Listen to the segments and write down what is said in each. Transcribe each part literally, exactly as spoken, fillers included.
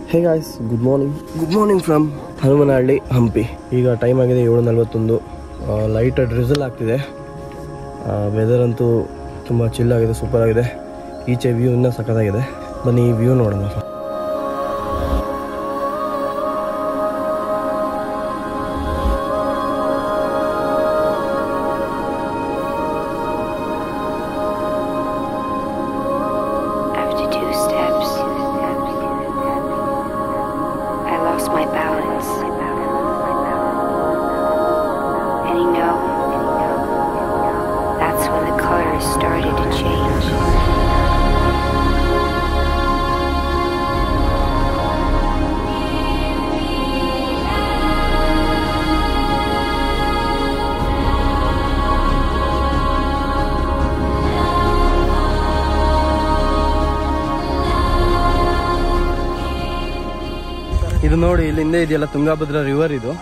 Hey guys, good morning. Good morning from Hanumanahಳ್ಳಿ, Hampi. ಈಗ time ಆಗಿದೆ ಏಳು ನಲವತ್ತೊಂದು. ಲೈಟ್ ಡ್ರಿಸಲ್ ಆಗ್ತಿದೆ. ವೆದರ್ ಅಂತೂ ತುಂಬ ಚಿಲ್ ಆಗಿದೆ, ಸೂಪರ್ ಆಗಿದೆ. ಈಚೆ ವ್ಯೂ ಇನ್ನೂ ಸಖತ್ತಾಗಿದೆ. ಬನ್ನಿ ಈ ವ್ಯೂ ನೋಡೋಣ. ಇದು ನೋಡಿ, ಇಲ್ಲಿ ಹಿಂದೆ ಇದೆಯಲ್ಲ ತುಂಗಾಭದ್ರ ರಿವರ್. ಇದು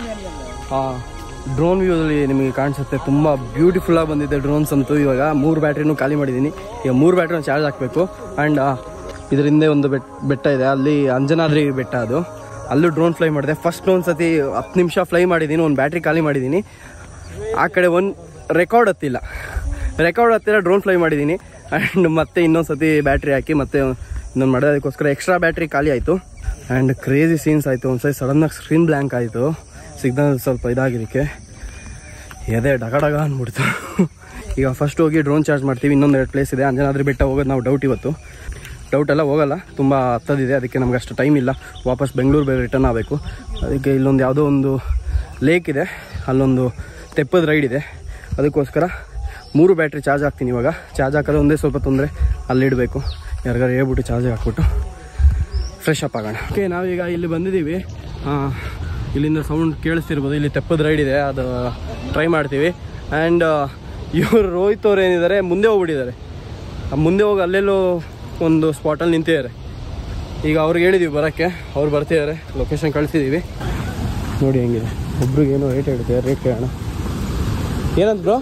ಡ್ರೋನ್ ವ್ಯೂ ಅಲ್ಲಿ ನಿಮಗೆ ಕಾಣಿಸುತ್ತೆ. ತುಂಬಾ ಬ್ಯೂಟಿಫುಲ್ ಆಗಿ ಬಂದಿದೆ ಡ್ರೋನ್ಸ್ ಅಂತೂ. ಇವಾಗ ಮೂರು ಬ್ಯಾಟ್ರಿನೂ ಖಾಲಿ ಮಾಡಿದ್ದೀನಿ. ಈಗ ಮೂರು ಬ್ಯಾಟ್ರಿನ ಚಾರ್ಜ್ ಹಾಕಬೇಕು. ಆ್ಯಂಡ್ ಇದ್ರ ಹಿಂದೆ ಒಂದು ಬೆಟ್ ಬೆಟ್ಟ ಇದೆ, ಅಲ್ಲಿ ಅಂಜನಾದ್ರಿ ಬೆಟ್ಟ. ಅದು ಅಲ್ಲೂ ಡ್ರೋನ್ ಫ್ಲೈ ಮಾಡಿದೆ. ಫಸ್ಟ್ ಒಂದ್ಸತಿ ಹತ್ತು ನಿಮಿಷ ಫ್ಲೈ ಮಾಡಿದ್ದೀನಿ, ಒಂದು ಬ್ಯಾಟ್ರಿ ಖಾಲಿ ಮಾಡಿದ್ದೀನಿ. ಆ ಕಡೆ ಒಂದು ರೆಕಾರ್ಡ್ ಹತ್ತಿಲ್ಲ ರೆಕಾರ್ಡ್ ಹತ್ತಿರ ಡ್ರೋನ್ ಫ್ಲೈ ಮಾಡಿದ್ದೀನಿ. ಆ್ಯಂಡ್ ಮತ್ತೆ ಇನ್ನೊಂದು ಸತಿ ಬ್ಯಾಟ್ರಿ ಹಾಕಿ ಮತ್ತೆ ಇನ್ನೊಂದು ಮಾಡಿದೆ. ಅದಕ್ಕೋಸ್ಕರ ಎಕ್ಸ್ಟ್ರಾ ಬ್ಯಾಟ್ರಿ ಖಾಲಿ ಆಯಿತು. ಆ್ಯಂಡ್ ಕ್ರೇಜಿ ಸೀನ್ಸ್ ಆಯಿತು. ಒಂದು ಸರಿ ಸಡನ್ನಾಗಿ ಸ್ಕ್ರೀನ್ ಬ್ಲ್ಯಾಂಕ್ ಆಯಿತು. ಸಿಗ್ನಲ್ ಸ್ವಲ್ಪ ಇದಾಗಿದ್ದಕ್ಕೆ ಎದೆ ಡಗ ಡಗ ಅಂದ್ಬಿಡ್ತು. ಈಗ ಫಸ್ಟ್ ಹೋಗಿ ಡ್ರೋನ್ ಚಾರ್ಜ್ ಮಾಡ್ತೀವಿ. ಇನ್ನೊಂದು ಎರಡು ಪ್ಲೇಸ್ ಇದೆ, ಅಂಜನಾದ್ರಿ ಬೆಟ್ಟ ಹೋಗೋದು ನಾವು ಡೌಟ್. ಇವತ್ತು ಡೌಟ್ ಎಲ್ಲ ಹೋಗಲ್ಲ, ತುಂಬ ಹತ್ತದಿದೆ. ಅದಕ್ಕೆ ನಮ್ಗೆ ಅಷ್ಟು ಟೈಮ್ ಇಲ್ಲ. ವಾಪಸ್ ಬೆಂಗಳೂರು ಬೇರೆ ರಿಟರ್ನ್ ಆಗಬೇಕು. ಅದಕ್ಕೆ ಇಲ್ಲೊಂದು ಯಾವುದೋ ಒಂದು ಲೇಕ್ ಇದೆ, ಅಲ್ಲೊಂದು ತೆಪ್ಪದ ರೈಡ್ ಇದೆ. ಅದಕ್ಕೋಸ್ಕರ ಮೂರು ಬ್ಯಾಟ್ರಿ ಚಾರ್ಜ್ ಹಾಕ್ತೀನಿ. ಇವಾಗ ಚಾರ್ಜ್ ಹಾಕೋದು ಒಂದೇ ಸ್ವಲ್ಪ ತೊಂದರೆ, ಅಲ್ಲಿಡಬೇಕು. ಯಾರಿಗಾರು ಹೇಳ್ಬಿಟ್ಟು ಚಾರ್ಜ್ ಹಾಕ್ಬಿಟ್ಟು ಫ್ರೆಶ್ ಅಪ್ ಆಗೋಣ. ಓಕೆ, ನಾವೀಗ ಇಲ್ಲಿ ಬಂದಿದ್ದೀವಿ. ಇಲ್ಲಿಂದ ಸೌಂಡ್ ಕೇಳಿಸ್ತಿರ್ಬೋದು. ಇಲ್ಲಿ ತೆಪ್ಪದ ರೈಡ್ ಇದೆ, ಅದು ಟ್ರೈ ಮಾಡ್ತೀವಿ. ಆ್ಯಂಡ್ ಇವರು ರೋಹಿತ್ ಅವ್ರು ಏನಿದ್ದಾರೆ ಮುಂದೆ ಹೋಗ್ಬಿಟ್ಟಿದ್ದಾರೆ. ಮುಂದೆ ಹೋಗಿ ಅಲ್ಲೆಲ್ಲೋ ಒಂದು ಸ್ಪಾಟಲ್ಲಿ ನಿಂತಿದ್ದಾರೆ. ಈಗ ಅವ್ರಿಗೆ ಹೇಳಿದ್ದೀವಿ ಬರೋಕ್ಕೆ, ಅವ್ರು ಬರ್ತಿದ್ದಾರೆ. ಲೊಕೇಶನ್ ಕಳಿಸಿದ್ದೀವಿ. ನೋಡಿ ಹೆಂಗಿದೆ. ಒಬ್ರಿಗೆ ಏನೋ ರೇಟ್ ಹೇಳ್ತೀವಿ, ರೇಟ್ ಕೇಳೋಣ. ಏನಂತ ಬ್ರೋ?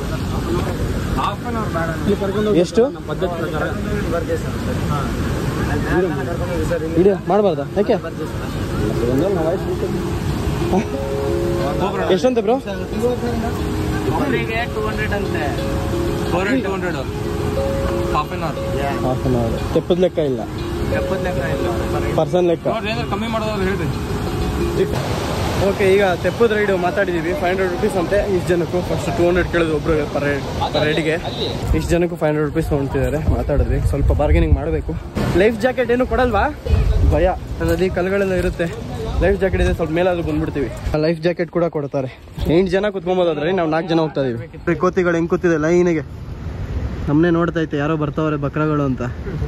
ಎಷ್ಟು ವಿಡಿಯೋ ಮಾಡಬಾರ್ದಾ? ಯಾಕೆ? ಎಷ್ಟಂತೆ ಬ್ರೋ? Half an hour. ತೆಪ್ಪದ ಲೆಕ್ಕ ಇಲ್ಲ, ಪರ್ಸನ್ ಲೆಕ್ಕ. ಓಕೆ, ಈಗ ತೆಪ್ಪದ ರೈಡು ಮಾತಾಡಿದ್ದೀವಿ. ಫೈವ್ ಹಂಡ್ರೆಡ್ ರುಪೀಸ್ ಅಂತೆ ಇಷ್ಟು ಜನಕ್ಕೂ. ಫಸ್ಟ್ ಟೂ ಹಂಡ್ರೆಡ್ ಕೇಳಿದ್ರು ಒಬ್ರು ಪರ್ ಪರ್ ರೈಡಿಗೆ. ಇಷ್ಟು ಜನಕ್ಕೂ ಫೈವ್ ಹಂಡ್ರೆಡ್ ರುಪೀಸ್ ತೊಗೊಳ್ತಿದ್ದಾರೆ. ಮಾತಾಡಿದ್ವಿ, ಸ್ವಲ್ಪ ಬಾರ್ಗೇನಿಂಗ್ ಮಾಡಬೇಕು. ಲೈಫ್ ಜಾಕೆಟ್ ಏನು ಕೊಡಲ್ವಾ? ಭಯ, ನದಿ ಕಲ್ಗಳೆಲ್ಲ ಇರುತ್ತೆ. ಲೈಫ್ ಜಾಕೆಟ್ ಇದೆ, ಸ್ವಲ್ಪ ಮೇಲಾದ್ರೂ ಬಂದ್ಬಿಡ್ತೀವಿ. ಲೈಫ್ ಜಾಕೆಟ್ ಕೂಡ ಕೊಡ್ತಾರೆ. ಎಂಟು ಜನ ಕುತ್ಕೊಂಬೋದಾದ್ರೆ ನಾವು ನಾಲ್ಕು ಜನ ಹೋಗ್ತಾ ಇದೀವಿ. ಕೋತಿಗಳು ಹೆಂಗ್ ಕೂತಿದೆ ಲೈನಿಗೆ, ನಮ್ಮನೆ ನೋಡ್ತಾ ಇತ್ತು. ಯಾರೋ ಬರ್ತಾವ್ರೆ ಬಕ್ರಗಳು ಅಂತ.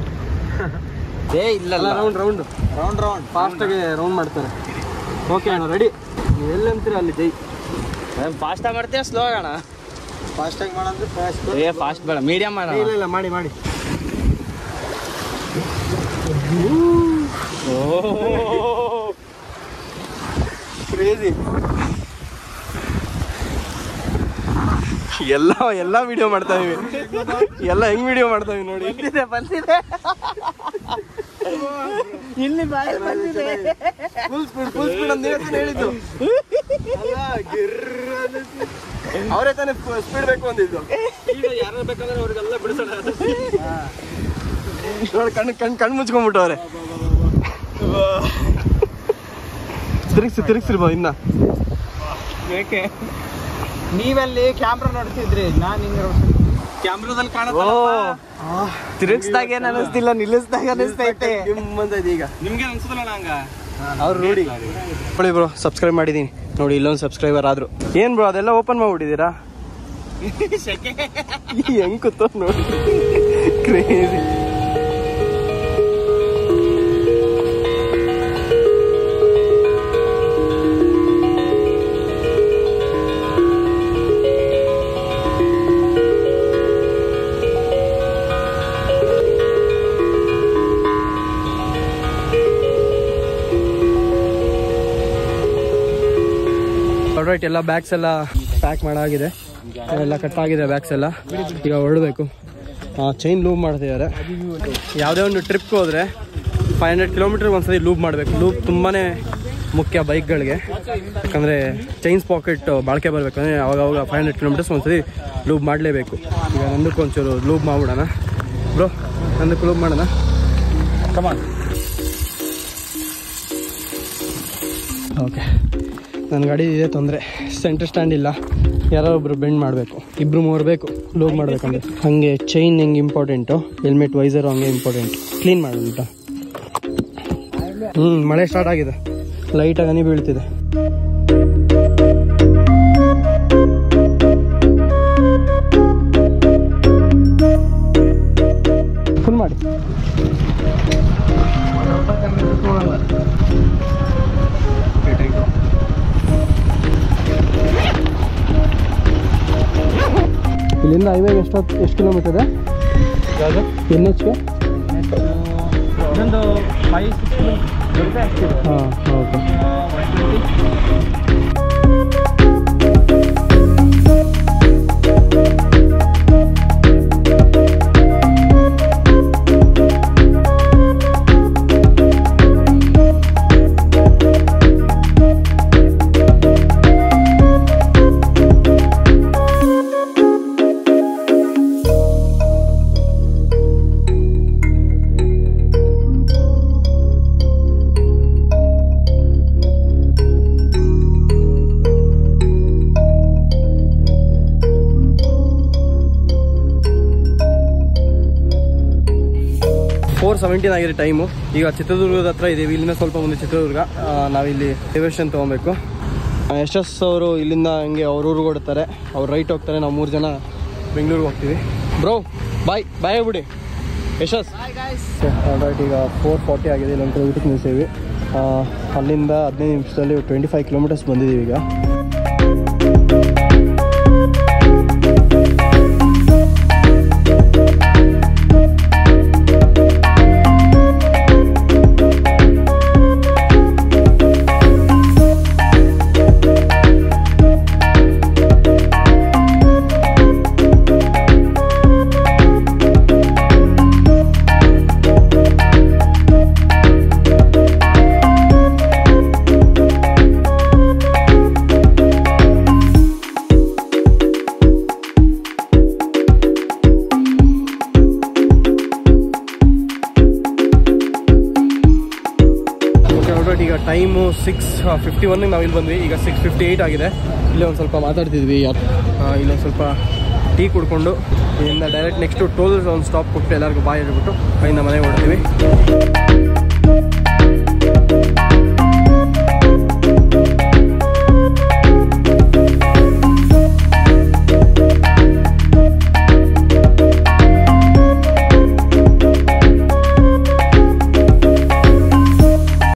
ಏ ಇಲ್ಲ, ರೌಂಡ್ ರೌಂಡ್ ರೌಂಡ್ ರೌಂಡ್ ಫಾಸ್ಟಾಗಿ ರೌಂಡ್ ಮಾಡ್ತಾರೆ. ಓಕೆ ಅಣ್ಣ, ರೆಡಿ. ನೀವು ಎಲ್ಲಂತೀರ ಅಲ್ಲಿ ಜೈ. ಫಾಸ್ಟಾಗಿ ಮಾಡ್ತೀಯ ಸ್ಲೋ ಆಗೋಣ? ಫಾಸ್ಟಾಗಿ ಮಾಡಂದ್ರೆ ಫಾಸ್ಟ್. ಏ ಫಾಸ್ಟ್ ಬೇಡ, ಮೀಡಿಯಮ್ ಮಾಡ. ಇಲ್ಲ ಇಲ್ಲ, ಮಾಡಿ ಮಾಡಿ. ಕ್ರೇಜಿ. ಎಲ್ಲ ಎಲ್ಲ ವಿಡಿಯೋ ಮಾಡ್ತಾ ಇದೀವಿ. ಎಲ್ಲ ಹೆಂಗ್ ವಿಡಿಯೋ ಮಾಡ್ತಾ ಇದೀವಿ ನೋಡಿ. ಬಂದಿದೆ ಇಲ್ಲಿ ಫುಲ್ ಸ್ಪೀಡ್ ಫುಲ್ ಸ್ಪೀಡ್ ಅಂತ ಹೇಳಿದ್ದು. ಅವರೇ ತಾನೇ ಸ್ಪೀಡ್ ಬೇಕು ಅಂದಿದ್ದು. ಈಗ ಯಾರು ಬೇಕಂದ್ರೆ ಅವ್ರಿಗೆಲ್ಲ ಬಿಡಿಸೋಣ. ನೋಡಿ, ಕಣ್ಣು ಕಣ್ಣು ಕಣ್ಣು ಮುಚ್ಕೊಂಡ್ಬಿಟ್ಟವ್ರೆ. ತಿರುಗಿಸಿ ತಿರುಗಿಸಿರ್ಬೋದು ಇನ್ನ. ಏಕೆ ನೀವಲ್ಲಿ ಕ್ಯಾಮ್ರಾ ನೋಡ್ತಿದ್ರಿ, ನಾನು ಹಿಂಗೆ ಕ್ಯಾಮ್ರಾದಲ್ಲಿ ಕಾಣುತ್ತೆ. ತಿರುಗಿಸಿದಾಗ ಏನು ಅನಿಸ್ತಿಲ್ಲ, ನಿಲ್ಲಿಸಿದಾಗ ಅನಿಸ್ತೈತೆ. ಈಗ ನಿಮ್ಗೆ ಅನ್ಸುತ್ತಲ್ಲ ನಂಗ. ಅವ್ರು ನೋಡಿ ನೋಡಿ ಬ್ರೋ, ಸಬ್ಸ್ಕ್ರೈಬ್ ಮಾಡಿದೀನಿ ನೋಡಿ. ಇಲ್ಲೊಂದು ಸಬ್ಸ್ಕ್ರೈಬರ್ ಆದ್ರು. ಏನ್ ಬ್ರೋ ಅದೆಲ್ಲ ಓಪನ್ ಮಾಡ್ಬಿಟ್ಟಿದ್ದೀರಾ? ಹೆಂಗ್ ಕೂತೋ ನೋಡಿ, ಕ್ರೇಜಿ. ರೈಟ್, ಎಲ್ಲ ಬ್ಯಾಗ್ಸ್ ಎಲ್ಲ ಪ್ಯಾಕ್ ಮಾಡಾಗಿದೆ, ಎಲ್ಲ ಕಟ್ಟಾಗಿದೆ ಬ್ಯಾಗ್ಸ್ ಎಲ್ಲ. ಈಗ ಹೊರಡಬೇಕು. ಚೈನ್ ಲೂವ್ ಮಾಡ್ತಿದ್ದಾರೆ. ಯಾವುದೇ ಒಂದು ಟ್ರಿಪ್ಗೆ ಹೋದರೆ ಫೈವ್ ಹಂಡ್ರೆಡ್ ಕಿಲೋಮೀಟರ್ ಒಂದ್ಸತಿ ಲೂಪ್ ಮಾಡಬೇಕು. ಲೂಪ್ ತುಂಬಾ ಮುಖ್ಯ ಬೈಕ್ಗಳಿಗೆ, ಯಾಕಂದರೆ ಚೈನ್ಸ್ ಪಾಕೆಟ್ ಬಾಳಿಕೆ ಬರಬೇಕಂದ್ರೆ ಅವಾಗವಾಗ ಫೈವ್ ಹಂಡ್ರೆಡ್ ಕಿಲೋಮೀಟರ್ಸ್ ಒಂದ್ಸತಿ ಲೂಪ್ ಮಾಡಲೇಬೇಕು. ಈಗ ನಂದಕ್ಕೆ ಒಂಚೂರು ಲೂಪ್ ಮಾಡ್ಬಿಡೋಣ ಬ್ರೋ, ನಂದಕ್ಕೆ ಲೂಪ್ ಮಾಡೋಣ. ಕಮಾನ್. ಓಕೆ, ನನ್ನ ಗಾಡಿ ಇದೆ ತೊಂದರೆ, ಸೆಂಟರ್ ಸ್ಟ್ಯಾಂಡ್ ಇಲ್ಲ, ಯಾರೋ ಒಬ್ರು ಬೆಂಡ್ ಮಾಡಬೇಕು, ಇಬ್ರು ಮೂರು ಬೇಕು ಲೋಡ್ ಮಾಡಬೇಕಂದ್ರೆ. ಹಾಗೆ ಚೈನ್ ಹೆಂಗೆ ಇಂಪಾರ್ಟೆಂಟು, ಹೆಲ್ಮೆಟ್ ವೈಸರು ಹಂಗೆ ಇಂಪಾರ್ಟೆಂಟ್. ಕ್ಲೀನ್ ಮಾಡೋಣ. ಹ್ಞೂ, ಮಳೆ ಸ್ಟಾರ್ಟ್ ಆಗಿದೆ, ಲೈಟಾಗಿ ಹನಿ ಬೀಳ್ತಿದೆ. ಫುಲ್ ಮಾಡಿ. ಇಲ್ಲಿಂದ ಹೈವೇಗೆ ಎಷ್ಟೊತ್ತು ಎಷ್ಟು ಕಿಲೋಮೀಟರ್ ಇದೆ ಯಾವುದು ಎನ್ ಎಚ್ಗೆ? ಇದೊಂದು ಫೈವ್ ಸಿಕ್ಸ್ ಕಿಲೋಮೀಟರ್ ಆಗ್ತಿದೆ. ಹಾಂ, ಓಕೆ. ಫೋರ್ ಸೆವೆಂಟೀನ್ ಆಗಿದೆ ಟೈಮು. ಈಗ ಚಿತ್ರದುರ್ಗದ ಹತ್ರ ಇದ್ದೀವಿ, ಇಲ್ಲಿಂದ ಸ್ವಲ್ಪ ಮುಂದೆ ಚಿತ್ರದುರ್ಗ. ನಾವಿಲ್ಲಿ ಡೈವರ್ಷನ್ ತೊಗೊಬೇಕು. ಯಶಸ್ ಅವರು ಇಲ್ಲಿಂದ ಹಂಗೆ ಅವ್ರ ಊರಿಗೆ ಹೊಡ್ತಾರೆ, ಅವ್ರು ರೈಟ್ ಹೋಗ್ತಾರೆ, ನಾವು ಮೂರು ಜನ ಬೆಂಗಳೂರಿಗೆ ಹೋಗ್ತೀವಿ. ಬ್ರೋ ಬಾಯ್ ಬಾಯ್ ಆಗ್ಬಿಡಿ ಯಶಸ್. ರೈಟ್, ಈಗ ಫೋರ್ ಫಾರ್ಟಿ ಆಗಿದೆ, ಇಲ್ಲೊಂದು ಊಟಕ್ಕೆ ನಿಲ್ಸೀವಿ. ಅಲ್ಲಿಂದ ಹದಿನೈದು ನಿಮಿಷದಲ್ಲಿ ಟ್ವೆಂಟಿ ಫೈವ್ ಕಿಲೋಮೀಟರ್ಸ್ ಬಂದಿದ್ದೀವಿ ಈಗ. ಈಗ ಟೈಮು ಸಿಕ್ಸ್ ಫಿಫ್ಟಿ ಒನ್ಗೆ ನಾವು ಇಲ್ಲಿ ಬಂದ್ವಿ, ಈಗ ಸಿಕ್ಸ್ ಫಿಫ್ಟಿ ಏಯ್ಟ್ ಆಗಿದೆ. ಇಲ್ಲೇ ಒಂದು ಸ್ವಲ್ಪ ಮಾತಾಡ್ತಿದ್ವಿ, ಇಲ್ಲೊಂದು ಸ್ವಲ್ಪ ಟೀ ಕುಡ್ಕೊಂಡು ಇಲ್ಲಿಂದ ಡೈರೆಕ್ಟ್ ನೆಕ್ಸ್ಟು ಟೋಲ್ ಒಂದು ಸ್ಟಾಪ್ ಕೊಟ್ಟು ಎಲ್ಲರಿಗೂ ಬಾಯ್ ಹೇಳ್ಬಿಟ್ಟು ಅಲ್ಲಿಂದ ಮನೆಗೆ ಹೊಡ್ತೀವಿ.